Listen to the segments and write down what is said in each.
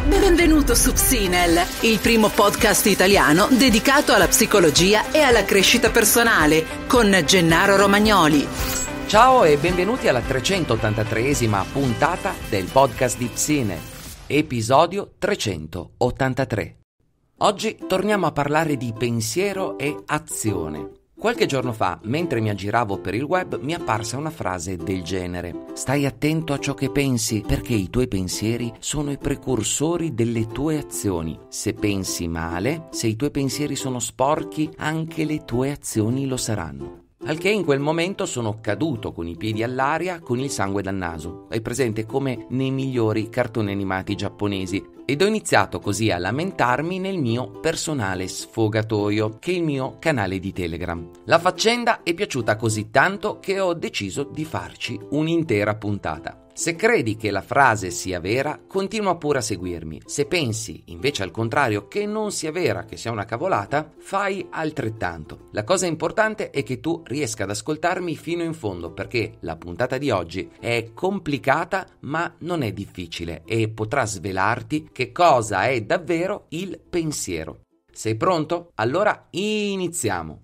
Benvenuto su Psinel, il primo podcast italiano dedicato alla psicologia e alla crescita personale, con Gennaro Romagnoli. Ciao e benvenuti alla 383esima puntata del podcast di Psinel, episodio 383. Oggi torniamo a parlare di pensiero e azione. Qualche giorno fa, mentre mi aggiravo per il web, mi è apparsa una frase del genere: stai attento a ciò che pensi, perché i tuoi pensieri sono i precursori delle tue azioni. Se pensi male, se i tuoi pensieri sono sporchi, anche le tue azioni lo saranno. Al che in quel momento sono caduto con i piedi all'aria, con il sangue dal naso. È presente come nei migliori cartoni animati giapponesi. Ed ho iniziato così a lamentarmi nel mio personale sfogatoio, che è il mio canale di Telegram. La faccenda è piaciuta così tanto che ho deciso di farci un'intera puntata. Se credi che la frase sia vera, continua pure a seguirmi. Se pensi, invece al contrario, che non sia vera, che sia una cavolata, fai altrettanto. La cosa importante è che tu riesca ad ascoltarmi fino in fondo, perché la puntata di oggi è complicata ma non è difficile e potrà svelarti che cosa è davvero il pensiero. Sei pronto? Allora iniziamo!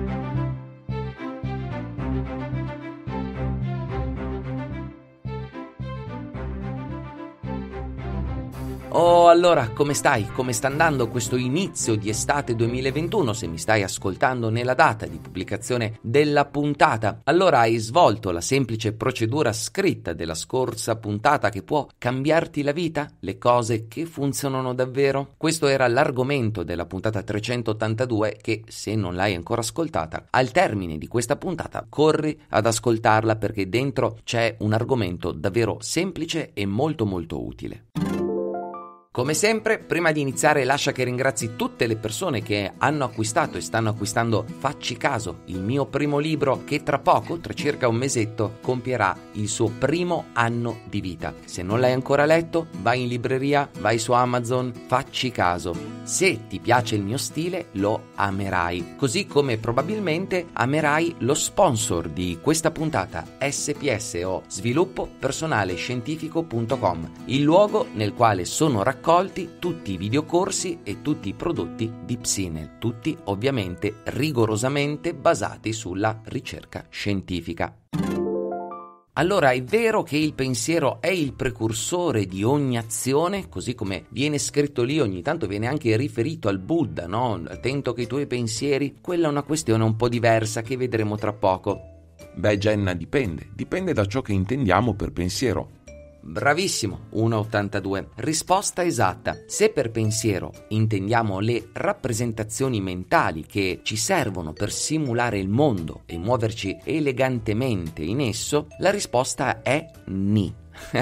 Oh, allora, come stai? Come sta andando questo inizio di estate 2021? Se mi stai ascoltando nella data di pubblicazione della puntata, allora hai svolto la semplice procedura scritta della scorsa puntata che può cambiarti la vita? Le cose che funzionano davvero? Questo era l'argomento della puntata 382 che, se non l'hai ancora ascoltata, al termine di questa puntata corri ad ascoltarla, perché dentro c'è un argomento davvero semplice e molto molto utile. Come sempre, prima di iniziare lascia che ringrazi tutte le persone che hanno acquistato e stanno acquistando Facci Caso, il mio primo libro che tra poco, tra circa un mesetto, compierà il suo primo anno di vita. Se non l'hai ancora letto, vai in libreria, vai su Amazon, Facci Caso. Se ti piace il mio stile, lo amerai, così come probabilmente amerai lo sponsor di questa puntata, SPSO, sviluppopersonalescientifico.com, il luogo nel quale sono raccolti tutti i videocorsi e tutti i prodotti di Psinel, tutti ovviamente rigorosamente basati sulla ricerca scientifica. Allora, è vero che il pensiero è il precursore di ogni azione, così come viene scritto lì, ogni tanto viene anche riferito al Buddha, no? Attento che i tuoi pensieri, quella è una questione un po' diversa che vedremo tra poco. Beh, Jenna, dipende da ciò che intendiamo per pensiero. Bravissimo, 1,82. Risposta esatta. Se per pensiero intendiamo le rappresentazioni mentali che ci servono per simulare il mondo e muoverci elegantemente in esso, la risposta è ni.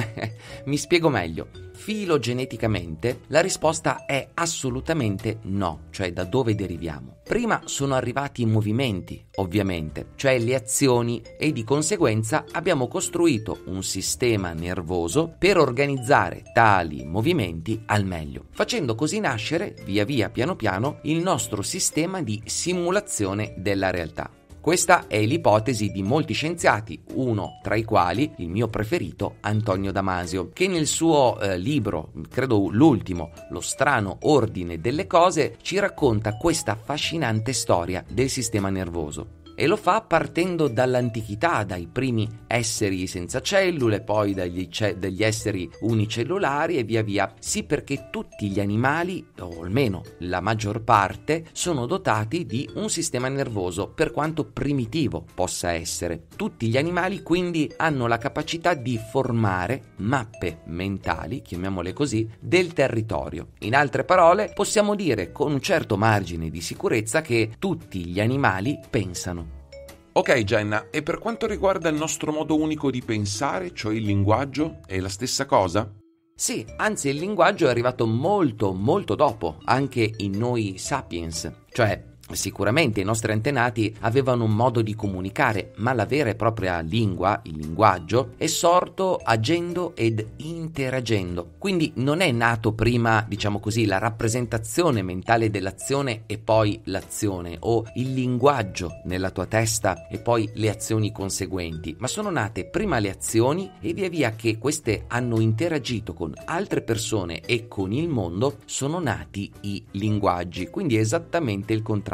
Mi spiego meglio. Filogeneticamente la risposta è assolutamente no, cioè da dove deriviamo. Prima sono arrivati i movimenti, ovviamente, cioè le azioni, e di conseguenza abbiamo costruito un sistema nervoso per organizzare tali movimenti al meglio, facendo così nascere, via via, piano piano, il nostro sistema di simulazione della realtà. Questa è l'ipotesi di molti scienziati, uno tra i quali il mio preferito, Antonio Damasio, che nel suo libro, credo l'ultimo, Lo strano ordine delle cose, ci racconta questa affascinante storia del sistema nervoso. E lo fa partendo dall'antichità, dai primi esseri senza cellule, poi dagli esseri unicellulari e via via. Sì, perché tutti gli animali, o almeno la maggior parte, sono dotati di un sistema nervoso, per quanto primitivo possa essere. Tutti gli animali quindi hanno la capacità di formare mappe mentali, chiamiamole così, del territorio. In altre parole, possiamo dire con un certo margine di sicurezza che tutti gli animali pensano. Ok, Jenna, e per quanto riguarda il nostro modo unico di pensare, cioè il linguaggio, è la stessa cosa? Sì, anzi il linguaggio è arrivato molto molto dopo, anche in noi sapiens, cioè Sicuramente i nostri antenati avevano un modo di comunicare, ma la vera e propria lingua, il linguaggio, è sorto agendo ed interagendo. Quindi non è nato prima, diciamo così, la rappresentazione mentale dell'azione e poi l'azione, o il linguaggio nella tua testa e poi le azioni conseguenti, ma sono nate prima le azioni e via via che queste hanno interagito con altre persone e con il mondo, sono nati i linguaggi. Quindi è esattamente il contrario.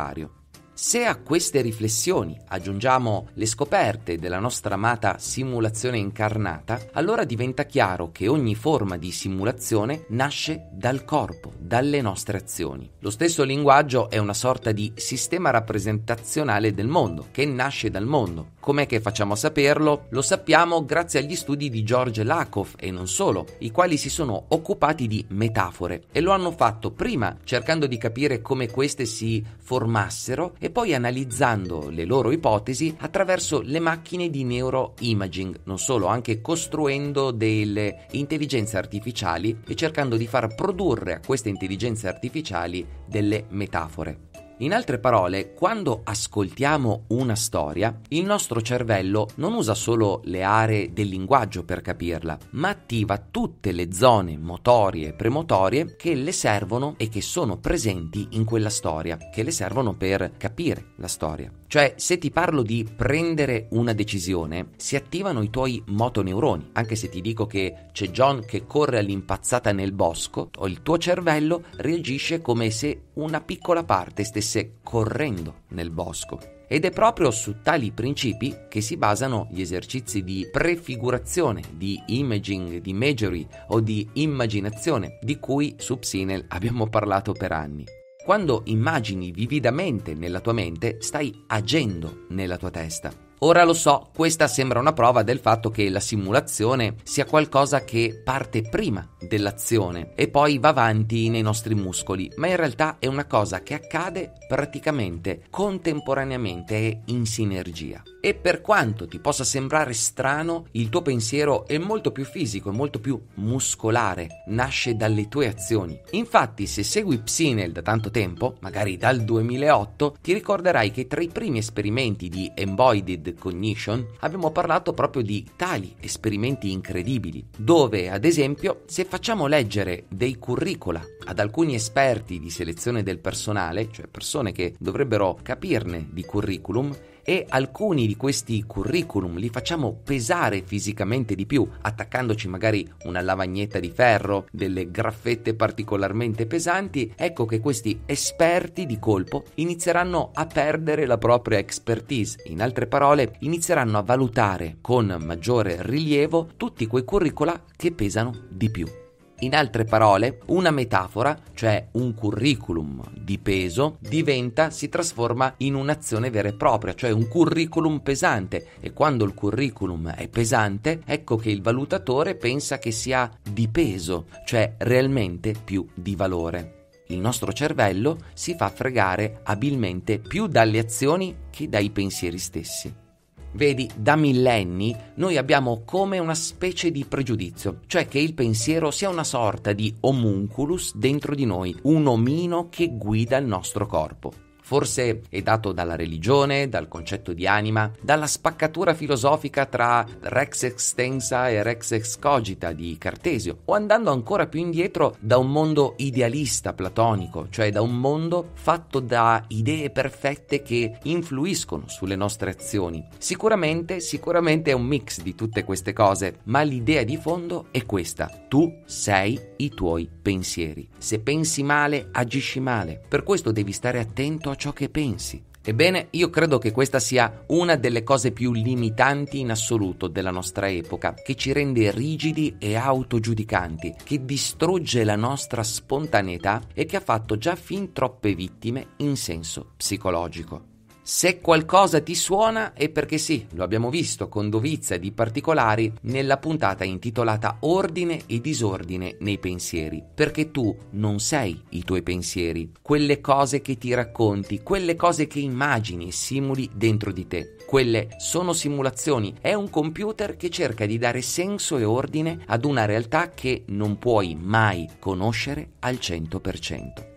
Se a queste riflessioni aggiungiamo le scoperte della nostra amata simulazione incarnata, allora diventa chiaro che ogni forma di simulazione nasce dal corpo, dalle nostre azioni. Lo stesso linguaggio è una sorta di sistema rappresentazionale del mondo, che nasce dal mondo. Com'è che facciamo a saperlo? Lo sappiamo grazie agli studi di George Lakoff e non solo, i quali si sono occupati di metafore e lo hanno fatto prima cercando di capire come queste si formassero e poi analizzando le loro ipotesi attraverso le macchine di neuroimaging, non solo, anche costruendo delle intelligenze artificiali e cercando di far produrre a queste intelligenze artificiali delle metafore. In altre parole, quando ascoltiamo una storia, il nostro cervello non usa solo le aree del linguaggio per capirla, ma attiva tutte le zone motorie e premotorie che le servono e che sono presenti in quella storia, che le servono per capire la storia. Cioè, se ti parlo di prendere una decisione, si attivano i tuoi motoneuroni. Anche se ti dico che c'è John che corre all'impazzata nel bosco, o il tuo cervello reagisce come se una piccola parte stesse correndo nel bosco. Ed è proprio su tali principi che si basano gli esercizi di prefigurazione, di imaging, di imagery o di immaginazione, di cui su Psynel abbiamo parlato per anni. Quando immagini vividamente nella tua mente, stai agendo nella tua testa. Ora lo so, questa sembra una prova del fatto che la simulazione sia qualcosa che parte prima dell'azione e poi va avanti nei nostri muscoli, ma in realtà è una cosa che accade praticamente contemporaneamente e in sinergia. E per quanto ti possa sembrare strano, il tuo pensiero è molto più fisico, è molto più muscolare, nasce dalle tue azioni. Infatti, se segui Psynel da tanto tempo, magari dal 2008, ti ricorderai che tra i primi esperimenti di Embodied Cognition abbiamo parlato proprio di tali esperimenti incredibili, dove ad esempio se facciamo leggere dei curricula ad alcuni esperti di selezione del personale, cioè persone che dovrebbero capirne di curriculum, e alcuni di questi curriculum li facciamo pesare fisicamente di più, attaccandoci magari una lavagnetta di ferro, delle graffette particolarmente pesanti, ecco che questi esperti di colpo inizieranno a perdere la propria expertise. In altre parole, inizieranno a valutare con maggiore rilievo tutti quei curricula che pesano di più. In altre parole, una metafora, cioè un curriculum di peso, si trasforma in un'azione vera e propria, cioè un curriculum pesante, e quando il curriculum è pesante, ecco che il valutatore pensa che sia di peso, cioè realmente più di valore. Il nostro cervello si fa fregare abilmente più dalle azioni che dai pensieri stessi. Vedi, da millenni noi abbiamo come una specie di pregiudizio, cioè che il pensiero sia una sorta di homunculus dentro di noi, un omino che guida il nostro corpo. Forse è dato dalla religione, dal concetto di anima, dalla spaccatura filosofica tra Rex extensa e Rex excogita di Cartesio, o andando ancora più indietro da un mondo idealista platonico, cioè da un mondo fatto da idee perfette che influiscono sulle nostre azioni. Sicuramente è un mix di tutte queste cose, ma l'idea di fondo è questa: tu sei i tuoi pensieri. Se pensi male, agisci male. Per questo devi stare attento a ciò che pensi. Ebbene, io credo che questa sia una delle cose più limitanti in assoluto della nostra epoca, che ci rende rigidi e autogiudicanti, che distrugge la nostra spontaneità e che ha fatto già fin troppe vittime in senso psicologico. Se qualcosa ti suona è perché sì, lo abbiamo visto con dovizia di particolari nella puntata intitolata Ordine e disordine nei pensieri, perché tu non sei i tuoi pensieri, quelle cose che ti racconti, quelle cose che immagini e simuli dentro di te. Quelle sono simulazioni, è un computer che cerca di dare senso e ordine ad una realtà che non puoi mai conoscere al 100%.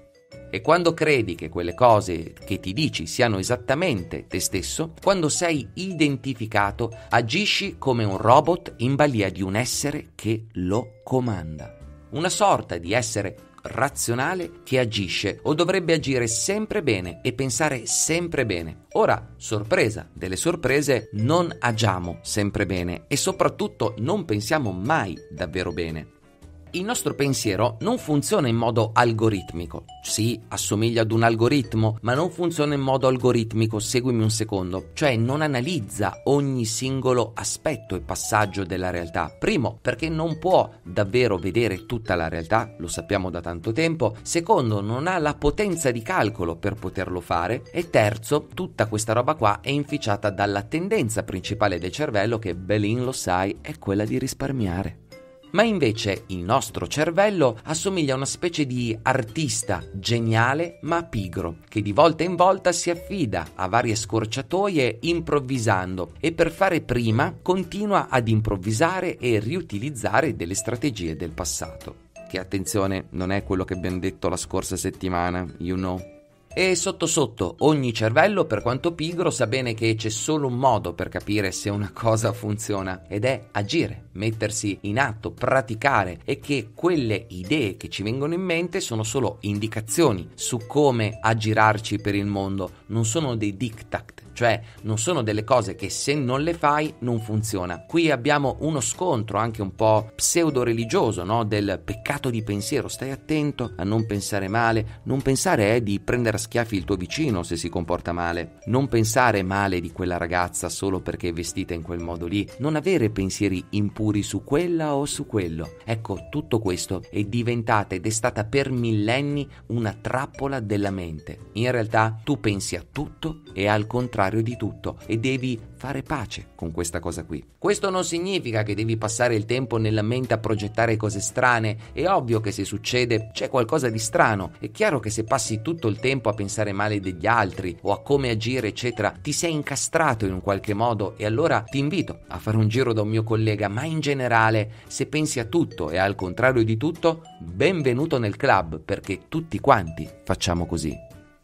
E quando credi che quelle cose che ti dici siano esattamente te stesso, quando sei identificato, agisci come un robot in balia di un essere che lo comanda. Una sorta di essere razionale che agisce o dovrebbe agire sempre bene e pensare sempre bene. Ora, sorpresa delle sorprese, non agiamo sempre bene e soprattutto non pensiamo mai davvero bene. Il nostro pensiero non funziona in modo algoritmico. Sì, assomiglia ad un algoritmo, ma non funziona in modo algoritmico, seguimi un secondo. Cioè non analizza ogni singolo aspetto e passaggio della realtà. Primo, perché non può davvero vedere tutta la realtà, lo sappiamo da tanto tempo. Secondo, non ha la potenza di calcolo per poterlo fare. E terzo, tutta questa roba qua è inficiata dalla tendenza principale del cervello, che Belin lo sai, è quella di risparmiare. Ma invece il nostro cervello assomiglia a una specie di artista geniale ma pigro, che di volta in volta si affida a varie scorciatoie improvvisando e per fare prima continua ad improvvisare e riutilizzare delle strategie del passato. Che attenzione, non è quello che abbiamo detto la scorsa settimana, you know. E sotto sotto ogni cervello, per quanto pigro, sa bene che c'è solo un modo per capire se una cosa funziona ed è agire, mettersi in atto, praticare, e che quelle idee che ci vengono in mente sono solo indicazioni su come aggirarci per il mondo, non sono dei diktat. Cioè non sono delle cose che se non le fai non funziona. Qui abbiamo uno scontro anche un po' pseudo-religioso, no? Del peccato di pensiero. Stai attento a non pensare male. Non pensare è di prendere a schiaffi il tuo vicino se si comporta male. Non pensare male di quella ragazza solo perché è vestita in quel modo lì. Non avere pensieri impuri su quella o su quello. Ecco, tutto questo è diventata ed è stata per millenni una trappola della mente. In realtà tu pensi a tutto e al contrario di tutto e devi fare pace con questa cosa qui. Questo non significa che devi passare il tempo nella mente a progettare cose strane. È ovvio che se succede c'è qualcosa di strano. È chiaro che se passi tutto il tempo a pensare male degli altri o a come agire eccetera, ti sei incastrato in un qualche modo, e allora ti invito a fare un giro da un mio collega. Ma in generale, se pensi a tutto e al contrario di tutto, benvenuto nel club, perché tutti quanti facciamo così.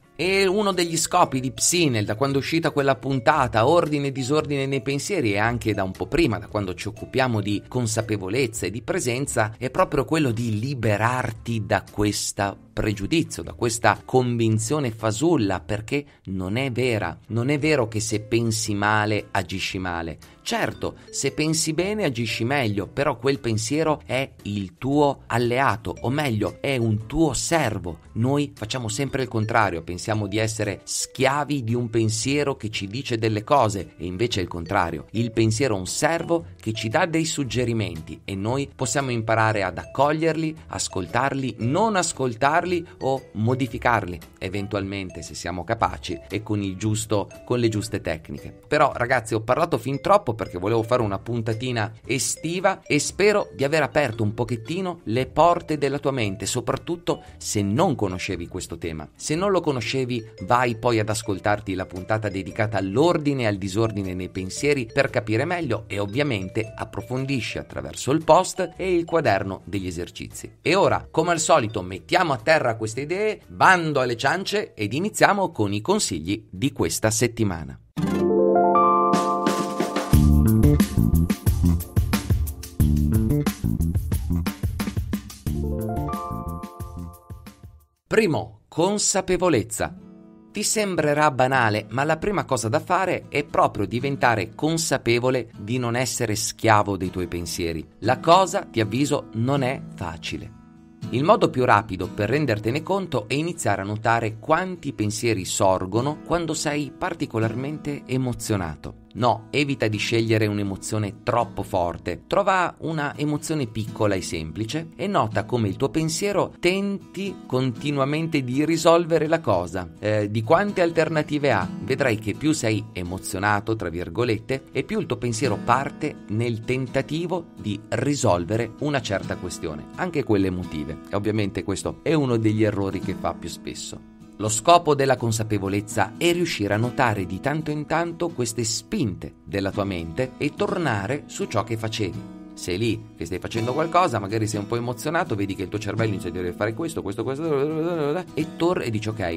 E uno degli scopi di Psynel, da quando è uscita quella puntata, ordine e disordine nei pensieri, e anche da un po' prima, da quando ci occupiamo di consapevolezza e di presenza, è proprio quello di liberarti da questa pregiudizio, da questa convinzione fasulla, perché non è vera. Non è vero che se pensi male agisci male. Certo, se pensi bene agisci meglio, però quel pensiero è il tuo alleato, o meglio, è un tuo servo. Noi facciamo sempre il contrario, pensiamo di essere schiavi di un pensiero che ci dice delle cose, e invece è il contrario. Il pensiero è un servo che ci dà dei suggerimenti e noi possiamo imparare ad accoglierli, ascoltarli, non ascoltarli o modificarli, eventualmente se siamo capaci e con le giuste tecniche. Però ragazzi, ho parlato fin troppo perché volevo fare una puntatina estiva e spero di aver aperto un pochettino le porte della tua mente, soprattutto se non conoscevi questo tema. Se non lo conoscevi, vai poi ad ascoltarti la puntata dedicata all'ordine e al disordine nei pensieri per capire meglio, e ovviamente approfondisci attraverso il post e il quaderno degli esercizi. E ora, come al solito, mettiamo a terra queste idee, bando alle ciance, ed iniziamo con i consigli di questa settimana. Primo, consapevolezza. Ti sembrerà banale, ma la prima cosa da fare è proprio diventare consapevole di non essere schiavo dei tuoi pensieri. La cosa, ti avviso, non è facile. Il modo più rapido per rendertene conto è iniziare a notare quanti pensieri sorgono quando sei particolarmente emozionato. No, evita di scegliere un'emozione troppo forte. Trova una emozione piccola e semplice e nota come il tuo pensiero tenti continuamente di risolvere la cosa. Di quante alternative ha? Vedrai che più sei emozionato, tra virgolette, e più il tuo pensiero parte nel tentativo di risolvere una certa questione, anche quelle emotive. E ovviamente questo è uno degli errori che fa più spesso. Lo scopo della consapevolezza è riuscire a notare di tanto in tanto queste spinte della tua mente e tornare su ciò che facevi. sei lì che stai facendo qualcosa, magari sei un po' emozionato, vedi che il tuo cervello inizia a dire fare questo, e torni e dici ok,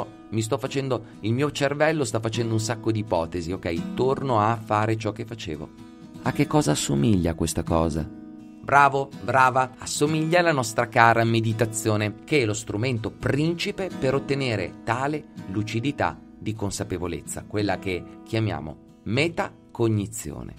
il mio cervello sta facendo un sacco di ipotesi, ok, torno a fare ciò che facevo. A che cosa assomiglia questa cosa? Bravo, brava, assomiglia alla nostra cara meditazione, che è lo strumento principe per ottenere tale lucidità di consapevolezza, quella che chiamiamo metacognizione.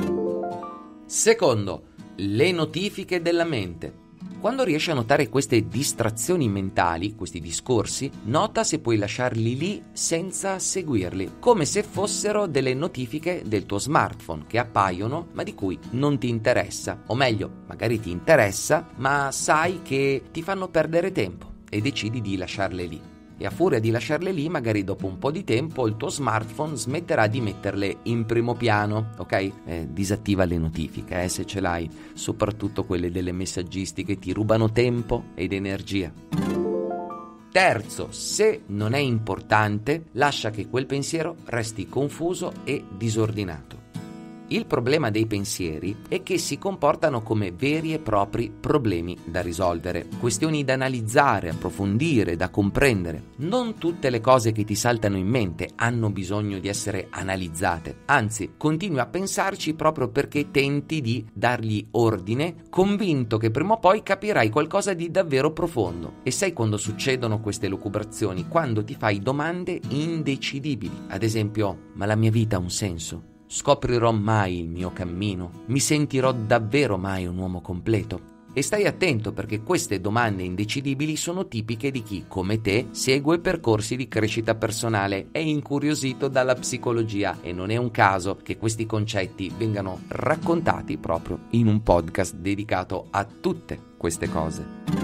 Secondo, le notifiche della mente. Quando riesci a notare queste distrazioni mentali, questi discorsi, nota se puoi lasciarli lì senza seguirli, come se fossero delle notifiche del tuo smartphone che appaiono ma di cui non ti interessa, o meglio, magari ti interessa ma sai che ti fanno perdere tempo e decidi di lasciarle lì. E a furia di lasciarle lì, magari dopo un po' di tempo il tuo smartphone smetterà di metterle in primo piano, ok? Disattiva le notifiche, se ce l'hai, soprattutto quelle delle messaggistiche, ti rubano tempo ed energia. Terzo, se non è importante, lascia che quel pensiero resti confuso e disordinato. Il problema dei pensieri è che si comportano come veri e propri problemi da risolvere, questioni da analizzare, approfondire, da comprendere. Non tutte le cose che ti saltano in mente hanno bisogno di essere analizzate, anzi, continui a pensarci proprio perché tenti di dargli ordine, convinto che prima o poi capirai qualcosa di davvero profondo. E sai quando succedono queste lucubrazioni? Quando ti fai domande indecidibili. Ad esempio, ma la mia vita ha un senso? Scoprirò mai il mio cammino? Mi sentirò davvero mai un uomo completo? E stai attento perché queste domande indecidibili sono tipiche di chi, come te, segue percorsi di crescita personale, è incuriosito dalla psicologia e non è un caso che questi concetti vengano raccontati proprio in un podcast dedicato a tutte queste cose.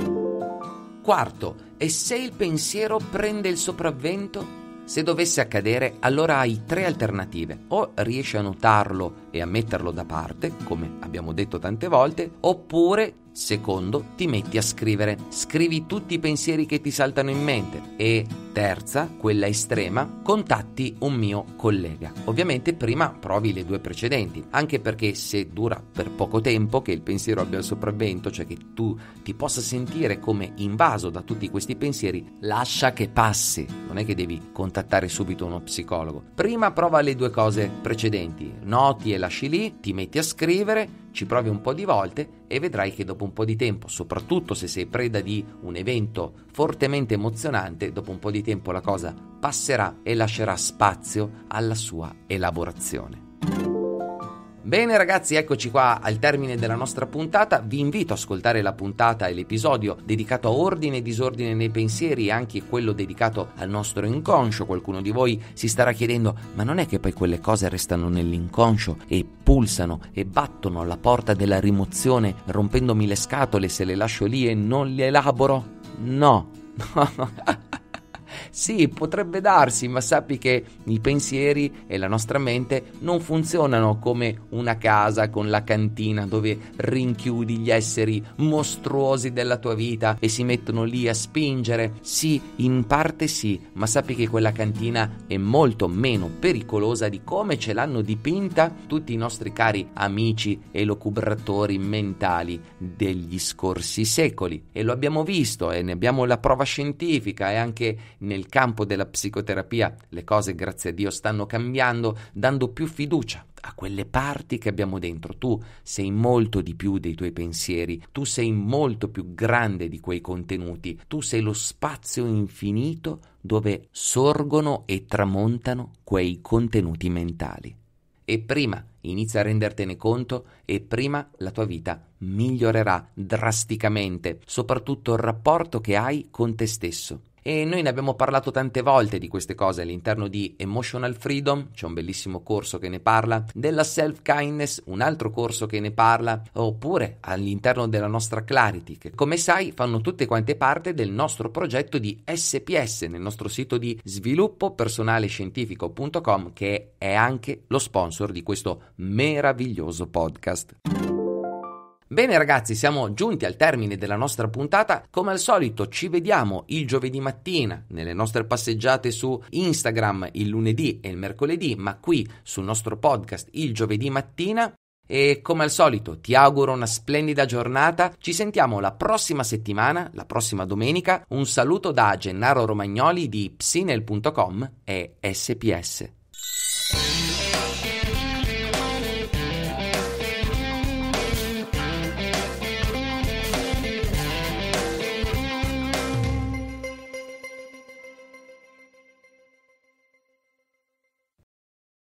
Quarto, e se il pensiero prende il sopravvento? Se dovesse accadere, allora hai tre alternative: o riesci a notarlo e a metterlo da parte, come abbiamo detto tante volte, oppure, secondo, ti metti a scrivere. Scrivi tutti i pensieri che ti saltano in mente. E terza, quella estrema, contatti un mio collega. Ovviamente prima provi le due precedenti, anche perché se dura per poco tempo che il pensiero abbia il sopravvento, cioè che tu ti possa sentire come invaso da tutti questi pensieri, lascia che passi. Non è che devi contattare subito uno psicologo. Prima prova le due cose precedenti, noti e lasci lì, ti metti a scrivere, ci provi un po' di volte e vedrai che dopo un po' di tempo, soprattutto se sei preda di un evento fortemente emozionante, dopo un po' di tempo la cosa passerà e lascerà spazio alla sua elaborazione. Bene ragazzi, eccoci qua al termine della nostra puntata. Vi invito ad ascoltare la puntata e l'episodio dedicato a ordine e disordine nei pensieri e anche quello dedicato al nostro inconscio. Qualcuno di voi si starà chiedendo: ma non è che poi quelle cose restano nell'inconscio e pulsano e battono alla porta della rimozione rompendomi le scatole se le lascio lì e non le elaboro? No. Sì, potrebbe darsi, ma sappi che i pensieri e la nostra mente non funzionano come una casa con la cantina dove rinchiudi gli esseri mostruosi della tua vita e si mettono lì a spingere. Sì, in parte sì, ma sappi che quella cantina è molto meno pericolosa di come ce l'hanno dipinta tutti i nostri cari amici e lucubratori mentali degli scorsi secoli. E lo abbiamo visto e ne abbiamo la prova scientifica, e anche nel campo della psicoterapia le cose, grazie a Dio, stanno cambiando, dando più fiducia a quelle parti che abbiamo dentro. Tu sei molto di più dei tuoi pensieri, tu sei molto più grande di quei contenuti, tu sei lo spazio infinito dove sorgono e tramontano quei contenuti mentali. E prima inizi a rendertene conto e prima la tua vita migliorerà drasticamente, soprattutto il rapporto che hai con te stesso. E noi ne abbiamo parlato tante volte di queste cose all'interno di Emotional Freedom, c'è un bellissimo corso che ne parla, della Self-Kindness, un altro corso che ne parla, oppure all'interno della nostra Clarity, che come sai fanno tutte quante parte del nostro progetto di SPS nel nostro sito di sviluppopersonalescientifico.com, che è anche lo sponsor di questo meraviglioso podcast. Bene ragazzi, siamo giunti al termine della nostra puntata. Come al solito ci vediamo il giovedì mattina nelle nostre passeggiate su Instagram il lunedì e il mercoledì, ma qui sul nostro podcast il giovedì mattina. E come al solito ti auguro una splendida giornata, ci sentiamo la prossima settimana, la prossima domenica. Un saluto da Gennaro Romagnoli di Psinel.com e SPS.